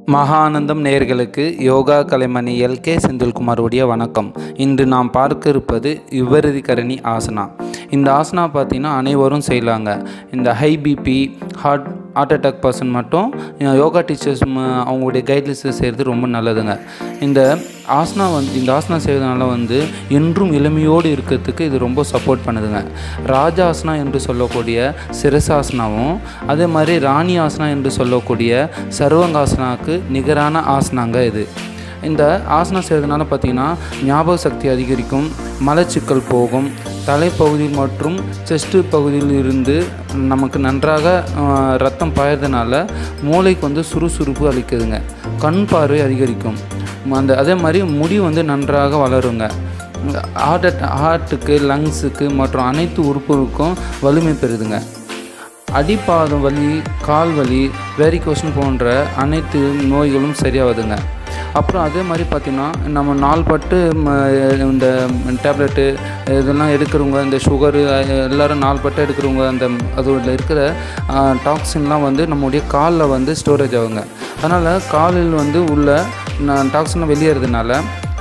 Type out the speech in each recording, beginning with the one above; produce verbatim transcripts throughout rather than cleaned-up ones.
மகானந்தம் நேயர்களுக்கு யோகா கலைமணி L K செந்தில்குமாருடைய வணக்கம். இன்று நாம் பார்க்க இருப்பது விபரீதகரணி ஆசனா. இந்த ஆசனா பார்த்திங்கன்னா அனைவரும் செய்யலாங்க. இந்த high BP heart heart attack person மட்டும் யோகா டீச்சர்ஸ் அவங்களுடைய கைட்லைன்ஸை செய்கிறது ரொம்ப நல்லதுங்க. இந்த ஆசனா வந்து இந்த ஆசனா செய்வதனால வந்து என்றும் இளமையோடு இருக்கிறதுக்கு இது ரொம்ப சப்போர்ட் பண்ணுதுங்க. ராஜாசனா என்று சொல்லக்கூடிய சிரசாசனாவும் அதே மாதிரி ராணி ஆசனா என்று சொல்லக்கூடிய சர்வங்காசனாவுக்கு நிகரான ஆசனாங்க இது. இந்த ஆசனா செய்வதனால பார்த்திங்கன்னா ஞாபக சக்தி அதிகரிக்கும், மலச்சிக்கல் போகும், தலைப்பகுதி மற்றும் செஸ்ட்டு பகுதியில் இருந்து நமக்கு நன்றாக ரத்தம் பாயறதுனால மூளைக்கு வந்து சுறுசுறுப்பு அளிக்குதுங்க, கண் பார்வை அதிகரிக்கும், அந்த அதே மாதிரி முடி வந்து நன்றாக வளருங்க, ஹார்ட் ஹார்ட்டுக்கு லங்ஸுக்கு மற்றும் அனைத்து உறுப்புகளுக்கும் வலிமை பெறுதுங்க. அடிப்பாதம் வலி, கால் வலி, வேரிகோஷன் போன்ற அனைத்து நோய்களும் சரியாகுதுங்க. அப்புறம் அதே மாதிரி பார்த்திங்கன்னா நம்ம நாள்பட்டு இந்த டேப்லெட்டு இதெல்லாம் எடுக்கிறவங்க, இந்த சுகரு எல்லோரும் நாள்பட்டு எடுக்கிறவங்க, அந்த அதில் இருக்கிற டாக்ஸின்லாம் வந்து நம்முடைய காலில் வந்து ஸ்டோரேஜ் ஆகுங்க. அதனால் காலில் வந்து உள்ள டாக்ஸின்லாம் வெளியேறதுனால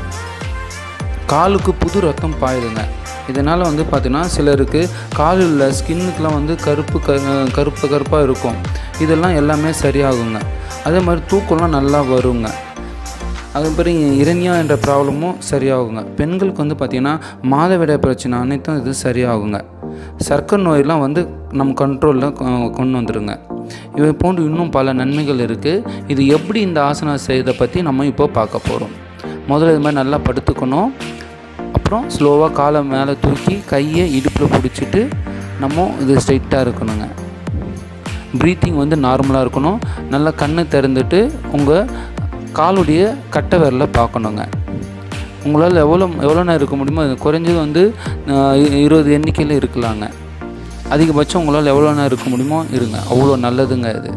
காலுக்கு புது ரத்தம் பாயுதுங்க. இதனால் வந்து பார்த்திங்கன்னா சிலருக்கு காலில் உள்ள ஸ்கின்னுக்கெலாம் வந்து கருப்பு க கருப்பு கருப்பாக இருக்கும். இதெல்லாம் எல்லாமே சரியாகுங்க. அதே மாதிரி தூக்கம்லாம் நல்லா வருங்க. அதுமாதிரி இரண்யா என்ற ப்ராப்ளமும் சரியாகுங்க. பெண்களுக்கு வந்து பார்த்திங்கன்னா மாதவிடாய் பிரச்சனை அனைத்தும் இது சரியாகுங்க. சர்க்கரை நோயெல்லாம் வந்து நம்ம கண்ட்ரோலில் கொண்டு வந்துடுங்க. இவை போன்று இன்னும் பல நன்மைகள் இருக்குது. இது எப்படி இந்த ஆசனா செய்யறதை பற்றி நம்ம இப்போ பார்க்க போகிறோம். முதல்ல இது மாதிரி நல்லா படுத்துக்கணும். அப்புறம் ஸ்லோவாக காலை மேலே தூக்கி கையை இடுப்பில் பிடிச்சிட்டு நம்ம இது ஸ்ட்ரைட்டாக இருக்கணுங்க. ப்ரீத்திங் வந்து நார்மலாக இருக்கணும். நல்லா கண்ணை திறந்துட்டு உங்கள் காலுடைய கட்டை விரலை பார்க்கணுங்க. உங்களால் எவ்வளோ எவ்வளோ நேரம் இருக்க முடியுமோ, அது குறைஞ்சது வந்து இருபது எண்ணிக்கையில் இருக்கலாங்க. அதிகபட்சம் உங்களால் எவ்வளோ நேரம் இருக்க முடியுமோ இருங்க. அவ்வளோ நல்லதுங்க இது.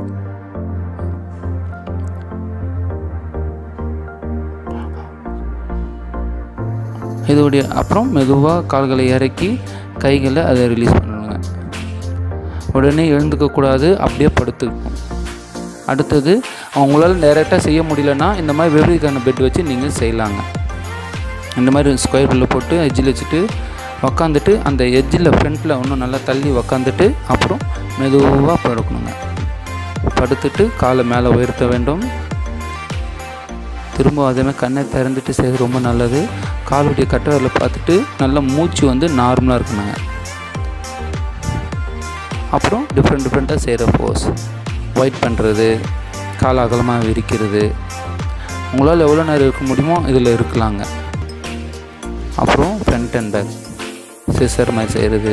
இதோடைய அப்புறம் மெதுவாக கால்களை இறக்கி கைகளை அதை ரிலீஸ் பண்ணணுங்க. உடனே எழுந்துக்கக்கூடாது, அப்படியே படுத்துக்கணும். அடுத்தது அவங்களால டைரெக்டாக செய்ய முடியலன்னா இந்த மாதிரி விபரீதகரண பெட் வச்சு நீங்கள் செய்யலாங்க. இந்த மாதிரி ஸ்கொயர் பில்லில் போட்டு எஜ்ஜில் வச்சுட்டு உக்காந்துட்டு அந்த எஜ்ஜில் ஃப்ரண்ட்டில் இன்னும் நல்லா தள்ளி உக்காந்துட்டு அப்புறம் மெதுவாக படுக்கணுங்க. படுத்துட்டு காலை மேலே உயர்த்த வேண்டும். திரும்ப அதேமாதிரி கண்ணை திறந்துட்டு செய்கிறது ரொம்ப நல்லது. காலுடைய கட்டவரில் பார்த்துட்டு நல்லா மூச்சு வந்து நார்மலாக இருக்கணுங்க. அப்புறம் டிஃப்ரெண்ட் டிஃப்ரெண்ட்டாக செய்கிற போஸ், ஒயிட் பண்ணுறது, கால் அகலமாக விரிக்கிறது, உங்களால் எவ்வளோ நேரம் இருக்க முடியுமோ இதில் இருக்கலாங்க. அப்புறம் ஃப்ரண்ட் அண்ட் பேக் சிசர் மாதிரி செய்கிறது.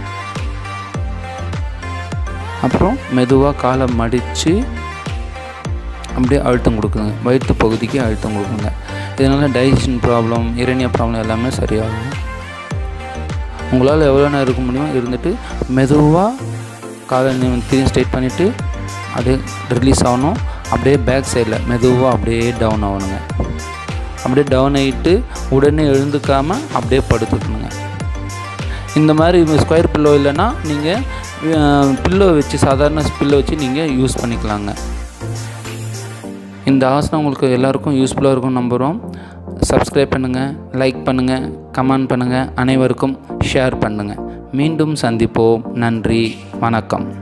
அப்புறம் மெதுவாக காலை மடித்து அப்படியே அழுத்தம் கொடுக்குங்க. வயிற்று பகுதிக்கு அழுத்தம் கொடுக்குங்க. இதனால் டைஜஷன் ப்ராப்ளம், இரண்யா ப்ராப்ளம் எல்லாமே சரியாகும். உங்களால் எவ்வளோ நேரம் இருக்க முடியுமோ இருந்துட்டு மெதுவாக காலை திரும்பி ஸ்ட்ரைட் பண்ணிவிட்டு அப்படியே ரிலீஸ் ஆகணும். அப்படியே பேக் சைடில் மெதுவாக அப்படியே டவுன் ஆகணுங்க. அப்படியே டவுன் ஆகிட்டு உடனே எழுந்துக்காமல் அப்படியே படுத்துக்கணுங்க. இந்த மாதிரி ஸ்கொயர் பில்லோ இல்லைன்னா நீங்கள் பில்லோ வச்சு, சாதாரண பில்லோ வச்சு நீங்கள் யூஸ் பண்ணிக்கலாங்க. இந்த ஆசனம் உங்களுக்கு எல்லாருக்கும் யூஸ்ஃபுல்லாக இருக்கும் நம்புகிறோம். சப்ஸ்கிரைப் பண்ணுங்கள், லைக் பண்ணுங்கள், கமெண்ட் பண்ணுங்கள், அனைவருக்கும் ஷேர் பண்ணுங்கள். மீண்டும் சந்திப்போம். நன்றி, வணக்கம்.